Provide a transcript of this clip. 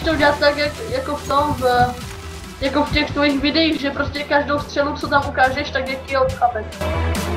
to udělat tak, jako v tom, jako v těch tvojich videích, že prostě každou střelu, co tam ukážeš, tak je kill, chápeš?